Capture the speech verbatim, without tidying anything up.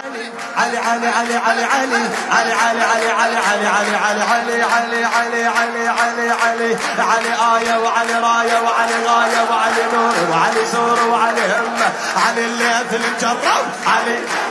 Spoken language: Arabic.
علي علي علي علي علي علي علي علي علي علي علي علي علي علي علي علي علي علي آية وعلي راية وعلي غاية وعلي نور وعلي زور وعلي همة علي الليث المجرب علي